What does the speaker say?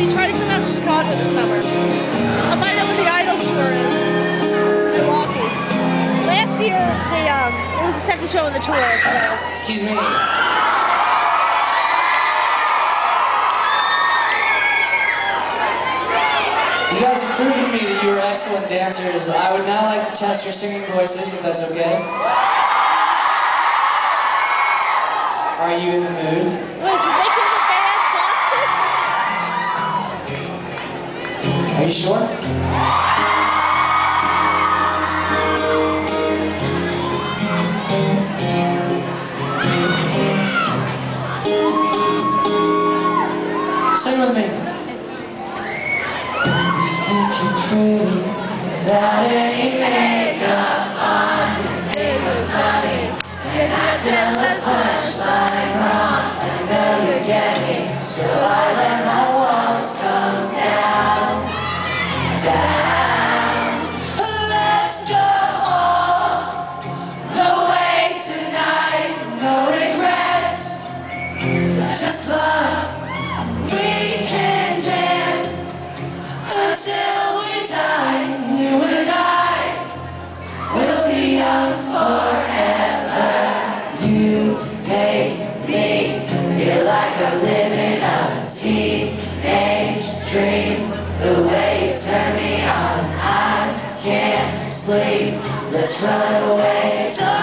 try to come out to Chicago this summer. I'll find out what the Idol tour is. Milwaukee. Last year, it was the second show of the tour, so. Excuse me. You guys have proven to me that you are excellent dancers. I would now like to test your singing voices, if that's okay. Are you in the mood? Was it making the band Boston? Are you sure? Sing with me. You're pretty without any makeup on. It was funny. And I tell the punchline wrong. I know you get me, so I let my walls come down, down. Let's go all the way tonight. No regrets, just love. We can dance until we die. You and I will be young forever. You make me feel like I'm living a teenage dream. The way you turn me on, I can't sleep. Let's run away.